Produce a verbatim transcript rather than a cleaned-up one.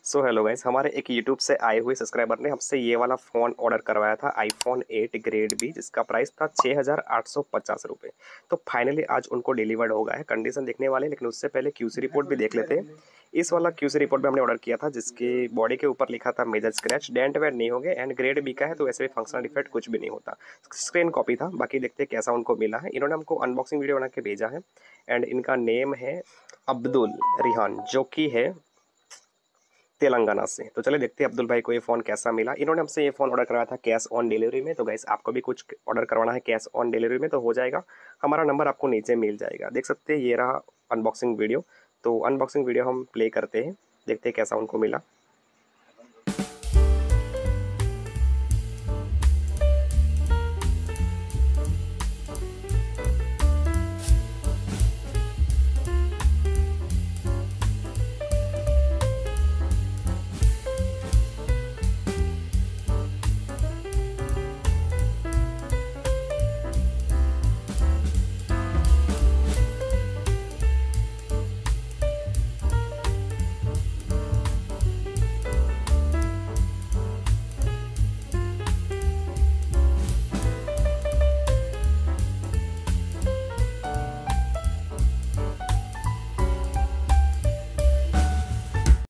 So hello guys, हमारे एक YouTube से आए हुए सब्सक्राइबर ने हमसे ये वाला फ़ोन ऑर्डर करवाया था, आईफोन एट ग्रेड बी, जिसका प्राइस था छः हज़ार आठ सौ पचास रुपये। तो फाइनली आज उनको डिलीवर्ड हो गया है। कंडीशन देखने वाले, लेकिन उससे पहले क्यूसी रिपोर्ट भी देख लेते हैं। इस वाला क्यूसी रिपोर्ट में हमने ऑर्डर किया था, जिसकी बॉडी के ऊपर लिखा था मेजर स्क्रैच, डेंट वेंट नहीं हो गए, एंड ग्रेड बी का है तो ऐसे भी फंक्शनल डिफेक्ट कुछ भी नहीं होता। स्क्रीन कॉपी था। बाकी देखते हैं कैसा उनको मिला है। इन्होंने हमको अनबॉक्सिंग वीडियो बना के भेजा है, एंड इनका नेम है अब्दुल रिहान, जो कि है तेलंगाना से। तो चले देखते हैं अब्दुल भाई को ये फ़ोन कैसा मिला। इन्होंने हमसे ये फ़ोन ऑर्डर करवाया था कैश ऑन डिलीवरी में। तो गाइस, आपको भी कुछ ऑर्डर करवाना है कैश ऑन डिलीवरी में तो हो जाएगा। हमारा नंबर आपको नीचे मिल जाएगा, देख सकते हैं। ये रहा अनबॉक्सिंग वीडियो। तो अनबॉक्सिंग वीडियो हम प्ले करते हैं, देखते हैं कैसा उनको मिला।